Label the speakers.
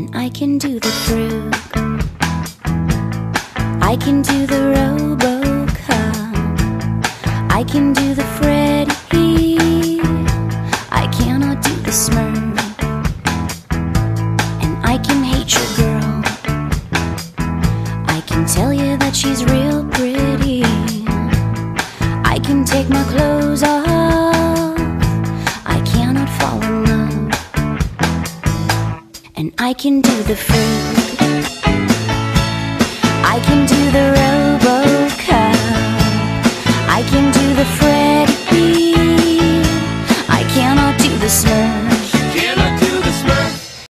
Speaker 1: I can do the fruit. I can do the RoboCop. I can do the Freddy. I cannot do the Smurf. And I can hate your girl. I can tell you that she's real pretty. I can take my clothes off. I cannot fall in love. And I can do the fruit. I can do the RoboCop. I can do the Freddy. I cannot do the Smurf.